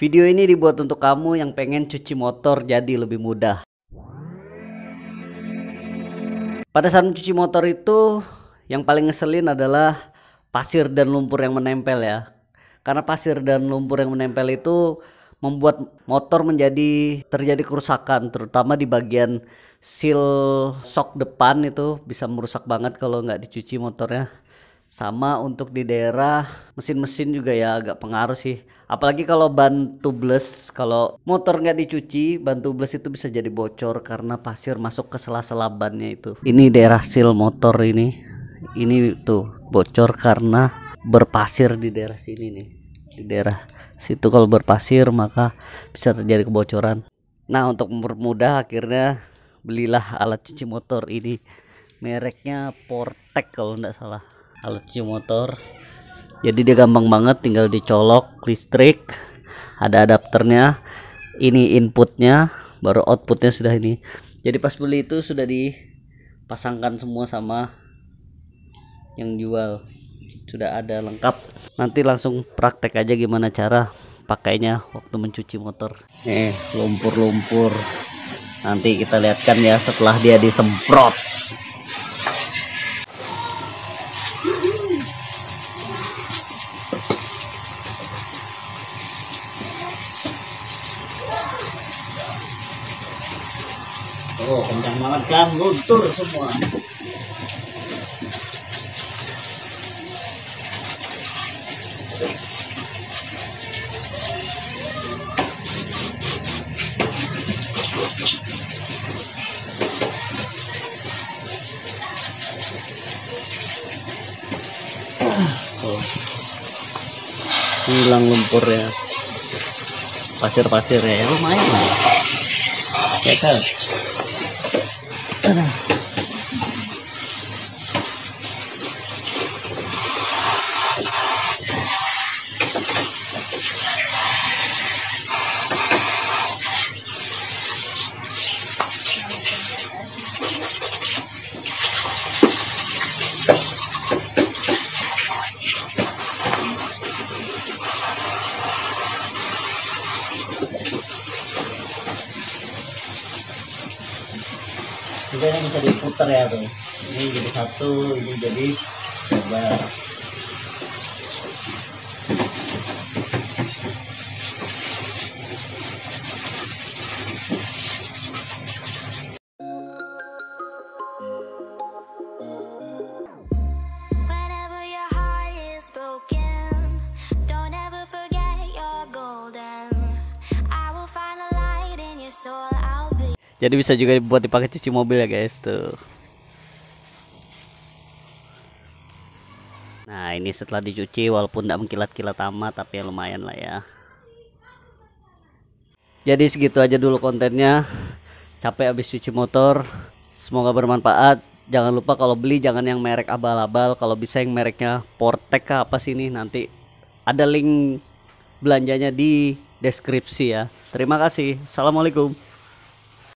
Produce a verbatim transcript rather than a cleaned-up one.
Video ini dibuat untuk kamu yang pengen cuci motor jadi lebih mudah. Pada saat mencuci motor itu yang paling ngeselin adalah pasir dan lumpur yang menempel ya. Karena pasir dan lumpur yang menempel itu membuat motor menjadi terjadi kerusakan, terutama di bagian seal shock depan. Itu bisa merusak banget kalau nggak dicuci motornya. Sama untuk di daerah mesin-mesin juga ya agak pengaruh sih, apalagi kalau ban tubeless. Kalau motor nggak dicuci, ban tubeless itu bisa jadi bocor karena pasir masuk ke sela-sela bannya. Itu ini daerah seal motor ini ini tuh bocor karena berpasir di daerah sini nih. Di daerah situ kalau berpasir maka bisa terjadi kebocoran. Nah, untuk mempermudah akhirnya belilah alat cuci motor ini, mereknya Portek kalau nggak salah, alat cuci motor. Jadi dia gampang banget, tinggal dicolok listrik, ada adapternya, ini inputnya, baru outputnya sudah ini. Jadi pas beli itu sudah dipasangkan semua sama yang jual, sudah ada lengkap. Nanti langsung praktek aja gimana cara pakainya waktu mencuci motor. Nih lumpur-lumpur, nanti kita lihatkan ya setelah dia disemprot. Oh, kencang banget kan, luntur semua. Oh, hilang lumpurnya, pasir-pasirnya ya, lumayan lah ya kan. Juga ini bisa diputar ya tuh, ini jadi satu, ini jadi lebar. Jadi bisa juga buat dipakai cuci mobil ya guys tuh. Nah ini setelah dicuci, walaupun tidak mengkilat-kilat amat tapi ya lumayan lah ya. Jadi segitu aja dulu kontennya. Capek habis cuci motor. Semoga bermanfaat. Jangan lupa kalau beli jangan yang merek abal-abal. Kalau bisa yang mereknya Portek apa sih ini, nanti ada link belanjanya di deskripsi ya. Terima kasih. Assalamualaikum.